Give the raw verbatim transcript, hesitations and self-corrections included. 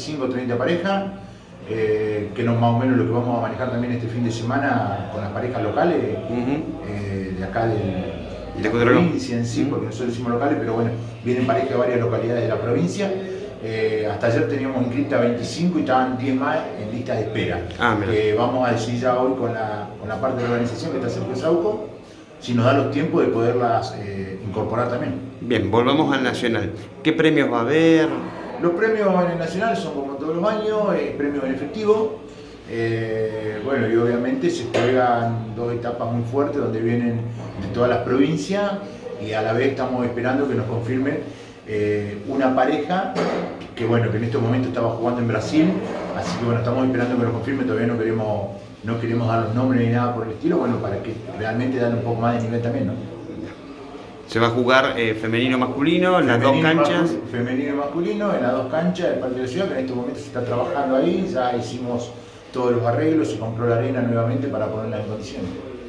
veinticinco o treinta parejas, eh, que no es más o menos lo que vamos a manejar también este fin de semana con las parejas locales, uh-huh. eh, de acá del, de la provincia en sí, uh-huh. porque nosotros decimos locales, pero bueno, vienen parejas de varias localidades de la provincia. Eh, hasta ayer teníamos inscritas veinticinco y estaban diez más en lista de espera. Ah, eh, vamos a decidir ya hoy con la, con la parte de la organización que está Sergio Sauco, si nos da los tiempos de poderlas eh, incorporar también. Bien, volvamos al Nacional. ¿Qué premios va a haber? Los premios en el Nacional son como todos los años, eh, premios en efectivo. Eh, bueno, y obviamente se juegan dos etapas muy fuertes donde vienen de todas las provincias y a la vez estamos esperando que nos confirmen eh, una pareja que bueno, que en este momento estaba jugando en Brasil, así que bueno, estamos esperando que nos confirmen, todavía no queremos, no queremos dar los nombres ni nada por el estilo, bueno, para que realmente dan un poco más de nivel también, ¿no? Se va a jugar eh, femenino masculino en las dos canchas. Femenino y masculino en las dos canchas del Parque de la Ciudad, que en este momento se está trabajando ahí, ya hicimos todos los arreglos, se compró la arena nuevamente para ponerla en condiciones.